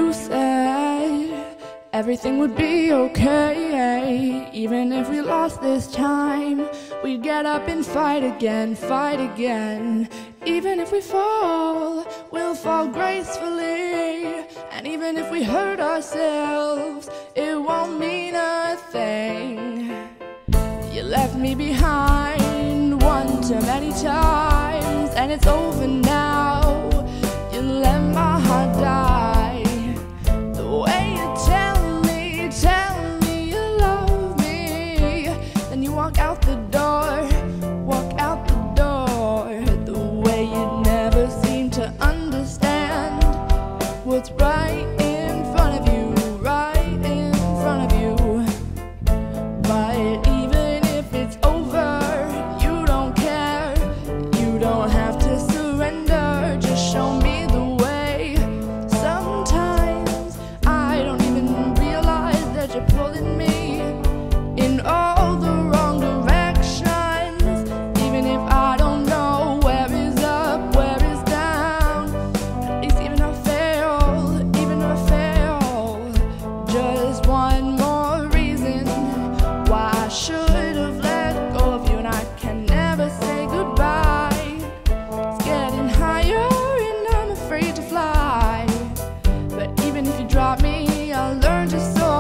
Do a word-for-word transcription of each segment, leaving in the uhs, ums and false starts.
you said everything would be okay. Even if we lost this time, we'd get up and fight again, fight again. Even if we fall, we'll fall gracefully. And even if we hurt ourselves, it won't mean a thing. You left me behind one too many times, and it's over now. You let my heart die. The way you tell me, tell me you love me, then you walk out the door, walk out the door. The way you never seem to understand what's right in front of you, right in front of you. But even if it's over, you don't care. You don't have to surrender, just show me the way. Sometimes I don't even realize that you're pulling me in all the wrong directions. Even if I don't know where is up, where is down, at least even if I fail, even if I fail, just one more reason why I should have let go of you, and I can never say goodbye. It's getting higher and I'm afraid to fly. But even if you drop me, I'll learn to soar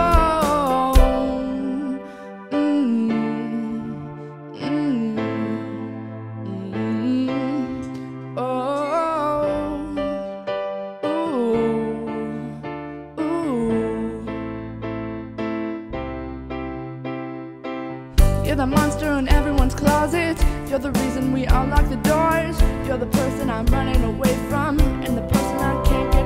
alone. Mm, mm, mm. Oh, ooh, ooh. You're the monster in everyone's closet. You're the reason we unlock the doors. You're the person I'm running away from, and the person I can't get